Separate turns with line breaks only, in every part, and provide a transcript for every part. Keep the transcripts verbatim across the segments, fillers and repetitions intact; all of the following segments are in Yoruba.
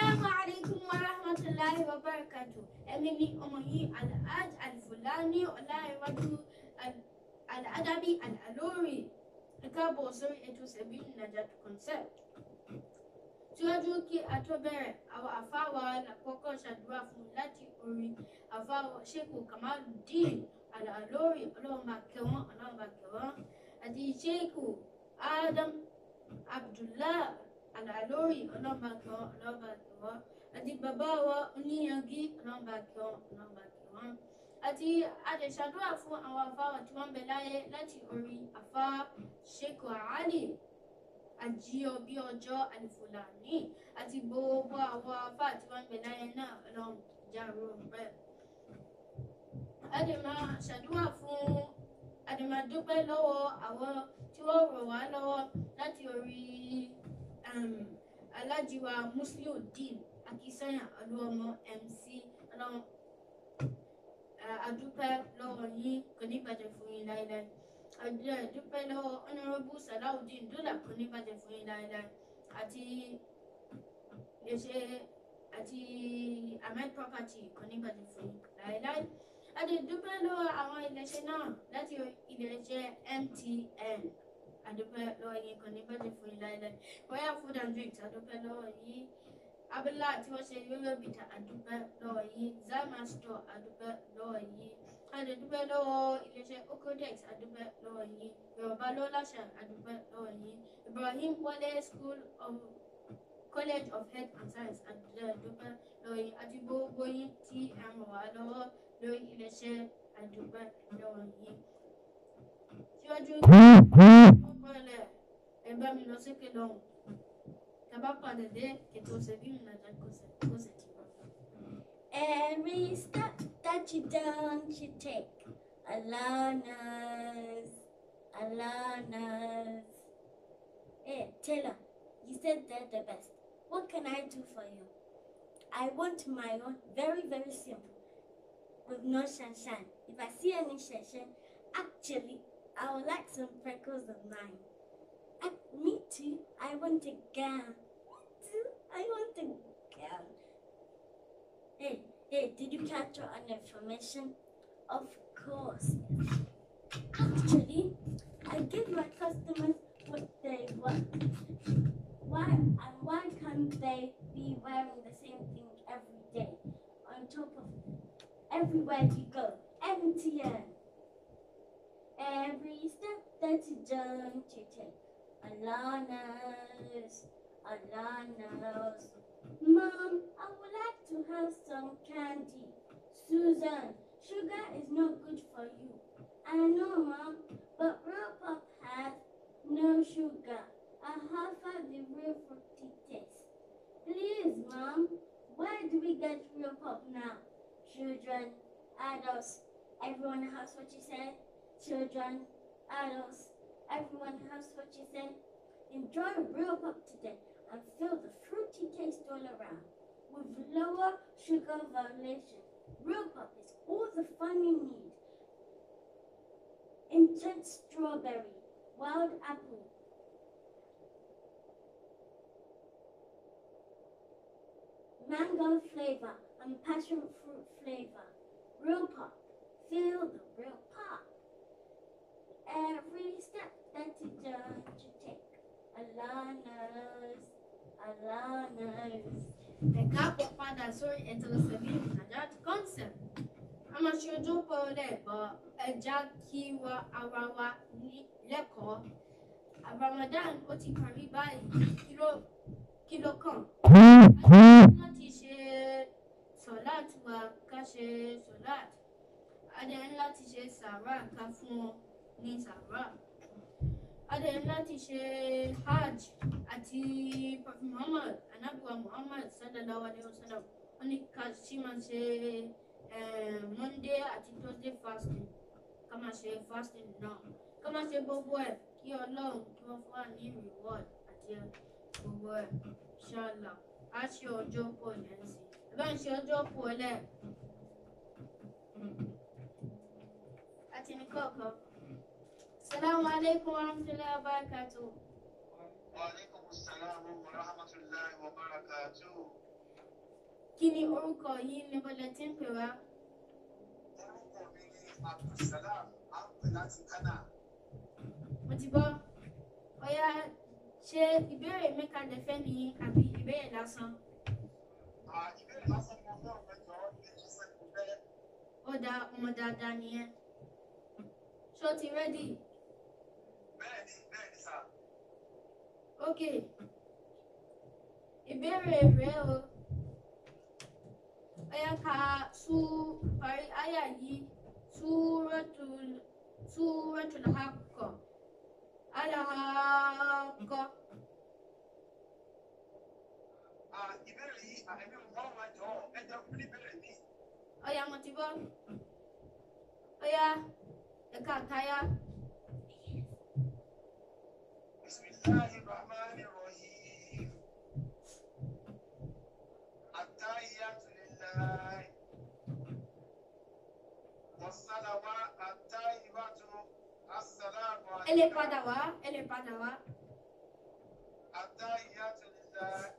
Assalamu alaikum wa rahmatullahi wa barakatuh. Èmi ni ọmọ yín Alhaj Alfulani Ọláìwájú Al-Adabi Al-Alori. Ẹ káàbọ̀ sórí ètò Sabilun Najat Concept. Síwájú kí a tó bẹ̀rẹ̀, àwọn àfáà wa lákọ́kọ́ ṣàdúrà fún láti orí àfáà wa Sheikh Kamaluddin Al-Alori, Ọlọ́run bá kẹ́ wọn, Ọlọ́run bá kẹ́ wọn, àti Sheikh Adam Abdullah Al-Alori, Ọlọ́run bá kẹ́ wọn, Ọlọ́run bá kẹ́ wọn, àti bàbá wa Oníyanjú, Ọlọ́run bá kẹ́ wọn, Ọlọ́run bá kẹ́ wọn, àti àdẹ̀ṣàdúrà fún àwọn àfáà wa tí wọ́n ń bẹ láyé láti orí àfáà Sheikh Ali Àjíọbí ọjọ́ Alfulani àti gbogbo àwọn àfáà tí wọ́n ń bẹ láyé náà, Ọlọ́run jàrò rẹ̀. A dẹ̀ máa ṣàdúrà fún a dẹ̀ máa dúpẹ́ lọ́wọ́ àwọn tí wọ́n ràn wá lọ́wọ́ láti orí Alhaji wa Musliudeen Akínsànyà Olúọmọ M C. Ọlọ́run a dúpẹ́ lọ́wọ́ yín, kò ní bàjẹ́ fún yín láéláé. A dúpẹ́ lọ́wọ́ Honorable Salaudeen Dọ́là, kò ní bàjẹ́ fún yín láéláé, àti iléeṣẹ́ àti Ahmed Property, kò ní bàjẹ́ fún yín láéláé. A dẹ̀ dúpẹ́ lọ́wọ́ àwọn iléeṣẹ́ náà láti iléeṣẹ́ M T N. A dúpẹ́ lọ́wọ́ yín, kò ní bàjẹ́ fún yín láéláé. Royal Food and Drinks, a dúpẹ́ lọ́wọ́ yín. Abdullahi tí wọ́n ṣe yóyó bìtà, a dúpẹ́ lọ́wọ́ yín. Zama Store, a dúpẹ́ lọ́wọ́ yín. A dẹ̀ dúpẹ́ lọ́wọ́ iléeṣẹ́ Okodex, a dúpẹ́ lọ́wọ́ yín. Yorùbá Lọ́láṣà, a dúpẹ́ lọ́wọ́ yín. Ibrahim Wale School of College of Health and Science, a dúpẹ́ lọ́wọ́ yín. Àti gbogbo yín tí ẹ ràn wá lọ́wọ́ lórí iléeṣẹ́, a dúpẹ́ lọ́wọ́ yín. Síwájú ìpínlẹ̀ ẹ bá mi lọ sókè lọ́hùn. Tàbá padà dé ètò Sabilun Najat Concept kó sì ti wá.
Every step that you don't you take, Allah knows, Allah knows. Hey, Taylor, you said they're the best. What can I do for you? I want my own, very, very simple, with no shanshan. If I see any shanshan, actually, I would like some freckles of mine. And me too, I want a gown. Me too, I want a gown. Hey, hey, did you capture on information? Of course. Actually, I give my customers what they want. Why and why can't they be wearing the same thing every day? On top of everywhere you go, M T N. Every step that you don't you take, Allah knows, Allah knows. Mom, I would like to have some candy. Susan, sugar is not good for you. I know, Mom, but real pop has no sugar. I have had the real fruity taste. Please, Mom, where do we get real pop now? Children, adults, everyone has what you said. Children, adults, everyone has what you said. Enjoy real pop today and feel the fruity taste all around. With lower sugar violation, real pop is all the fun you need. Intense strawberry, wild apple, mango flavor, and passion fruit flavor. Real pop, feel the real pop. Every step that you don't you take, Allah knows, Allah knows.
Ẹ káàbọ̀ padà sórí ètò Sabilun Najat Concept. A máa ṣe ojú pọ̀ lẹ́ẹ̀kọ́ ẹja kí wa ara wa ní lẹ́kọ̀ọ́. Ramadan ó ti parí báyìí, kí ló kí ló kàn? Láti ṣe sọ̀láàt wa ká ṣe sọ̀láàt. A dẹ̀ ní láti ṣe sàárà ká fún ọ ní sàárà. A dẹ̀ ní láti ṣe hajj àti Prophet Muhammad, Anabiwa Muhammad sallallahu alayhi wa sallam. Wọ́n ní ká ṣí máa ṣe Monday àti Thursday fasting. Ká máa ṣe fasting náà. Ká máa ṣe gbogbo ẹ̀ kí Ọlọ́run kí wọ́n fún wa ní reward àti gbogbo ẹ̀. Inshallah, a ṣe ọjọ́ pọ̀ yẹn sí. Ẹ bá ń ṣe ọjọ́ pọ̀ lẹ̀. Àti ní kọ̀ọ̀kan. Assalamu alaikum wa rahmatullahi wa barakatuh.
Wa alaikum assalam wa rahmatullahi wa barakatuh.
Kí ni orúkọ yín níbo lẹ ti ń pè wá?
Orúkọ mi ni Abdulsalam, à ń pè láti Ghana.
Mo ti gbọ́. Ọ̀yá ṣé ìbéèrè mẹ́ka lẹ fẹ́ ní àbí ìbéèrè lásán?
Ah, ìbéèrè lásán ni mo fẹ́ ọ̀pẹ jọ ní ẹsẹ̀ kò bẹ́ẹ̀.
Ó da ọmọ dáadáa nìyẹn. Ṣó ti rẹ́dì?
Bẹ́ẹ̀ni, bẹ́ẹ̀ni sà.
Ok. Ìbéèrè rẹ̀ o. Ọ̀yá ká sú parí àyà yìí Súratul Súratul Haqq. Al-Haqq.
Ah, ìbéèrè yìí àmì mọ́ wa jọ ẹ jẹ́ fún ìbéèrè mi.
Ọ̀yá mo ti gbọ́. Ọ̀yá ẹ̀ka àtayá.
Bismillahir Rahmanir Rahim. At-tahiyyatu lillahi. Was-salawa at-tayyibatu. Assalamu
Ẹ lè
alaykum.
padà wá, ẹ lè padà wá.
At-tahiyyatu lillahi.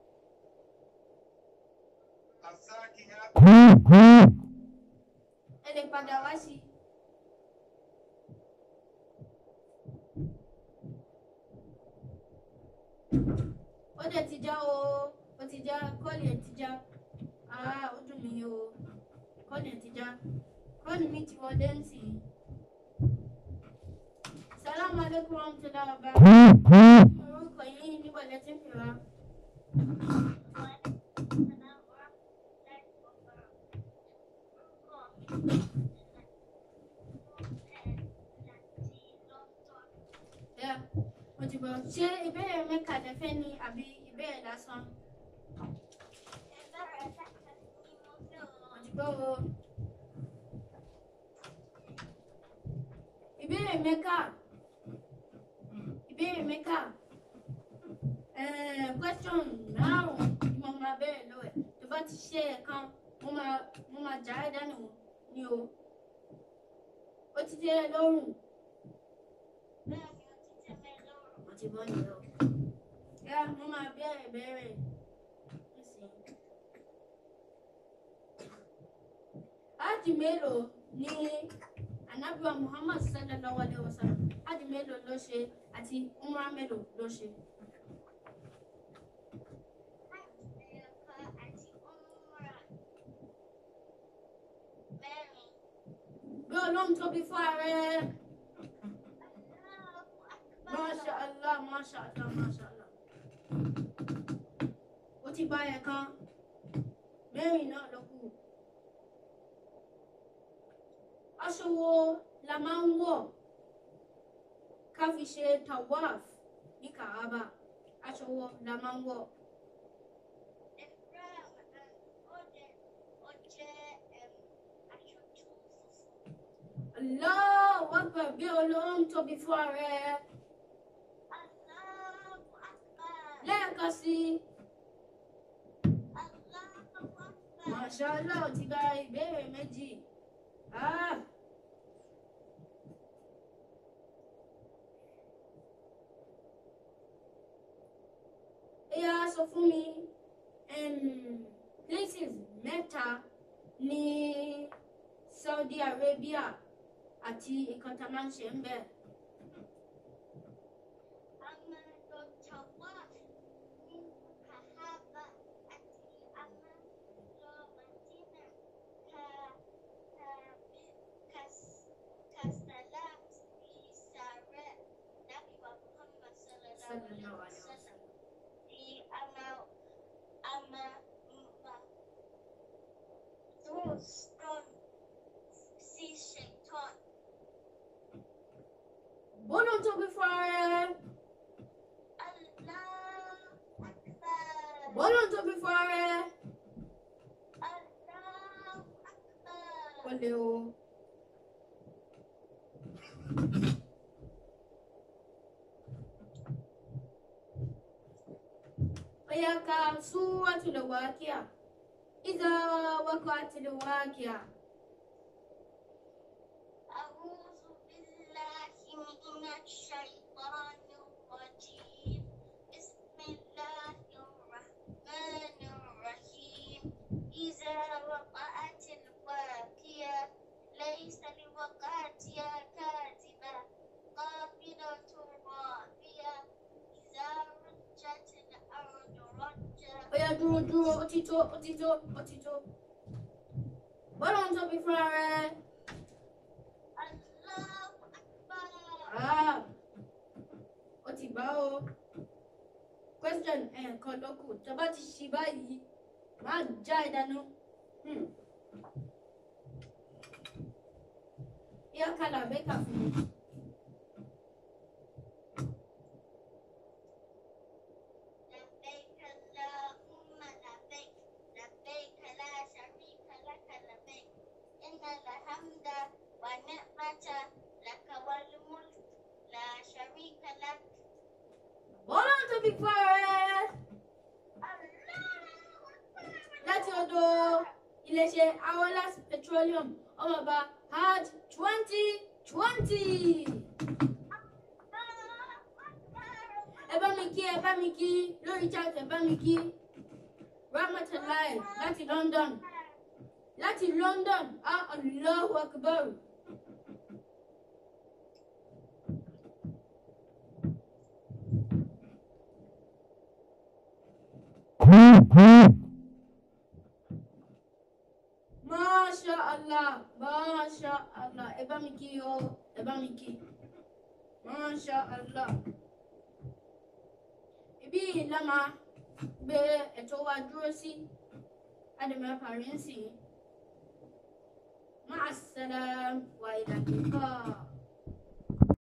As-sakiya.
Ẹ lè padà wá sí. Ó dẹ̀ ti já o, ó ti já, kọ́ọ̀lì ẹ̀ ti já. Ah, ó dùn mí o, kọ́ọ̀lì ẹ̀ ti já. Kọ́ọ̀lì mi ti wọlé ń sìn. Salamu alaikum warahmatullahi wabarakatuh. Orúkọ yín níbo lẹ ti ń pè wá? Yeah, mo ti gbọ́. Ṣé ìbéèrè mẹ́ka lẹ fẹ́ ní àbí ìbéèrè lásán? Mo ti gbọ́ o. Ìbéèrè mẹ́ka. Ìbéèrè mẹ́ka. Eh, question márùn-ún ni mo máa bẹ̀rẹ̀ lọ́wọ́ ẹ̀. Tó bá ti ṣe ẹ̀kan, mo máa mo máa já ẹ̀ dànù ni o. Ó ti tẹ́ ẹ lọ́rùn. Mo ti gbọ́ nìyẹn o. Yá, mo máa bẹ̀rẹ̀ bẹ̀rẹ̀ nísìnyí. Ájì mélòó ni Ànábì wa Muhammad sallallahu alaihi wasallam? Ájì mélòó ló ṣe àti umrah mélòó ló ṣe? Bí Ọlọ́run tóbi fún ààrẹ. Masha Allah, Masha Allah, Masha Allah. Ó ti bá ẹ̀ kan. Mẹ́rin náà ló kù. Aṣọ wo la máa ń wọ̀ ká fi ṣe tawaf ní Kaaba? Aṣọ wo la máa ń wọ̀? Allahu Akbar, bí Ọlọ́run tóbi fún ààrẹ. Lẹ́ẹ̀kan sí. Masha Allah, ó ti gba ìbéèrè méjì. Ah. Ẹ̀yà sọ fún mi, um, places mẹ́ta ní Saudi Arabia àti nǹkan tá a máa ń ṣe ń bẹ̀. Sallallahu alaihi wasallam. Bọ́lọ́run tóbi fún ààrẹ. Bọ́lọ́run tóbi fún ààrẹ. Wọlé o. Ọ̀yá ká Súratul Waqi'a. Idha waqa'atil waqi'a.
الشيطان الرجيم بسم الله الرحمن الرحيم
Oya dúró dúró ó ti tó ó ti tó ó ti tó. Bọ́lá ń tóbi fún ara ẹ.
Allahu Akbar.
Ah, ó ti gbá o. Question ẹ̀ẹ̀kan lókù tó bá ti ṣí báyìí máa já ìdáná. Hmm. Ìyá kàlà bẹ́ẹ̀kà fún mi.
لبيك اللهم لبيك لبيك لا شريك لك لبيك إن الحمد والنعمة لك والملك لا شريك لك.
Bọ́lá ń tóbi fún ara ẹ. Láti ọ̀dọ̀ iléeṣẹ́ Awolas Petroleum ọmọọba hajj twenty twenty. Ẹ bá mi kí ẹ bá mi kí lórí chat ẹ bá mi kí Rahmatullahi láti London láti London ah Allahu Akbar. Masha Allah, Masha Allah, ẹ bá mi kí o, ẹ bá mi kí. Masha Allah. Ibi la máa gbé ètò wa dúró sí. Adìmọ̀ parí ń sìn. Ma'as salam wa ila liqa.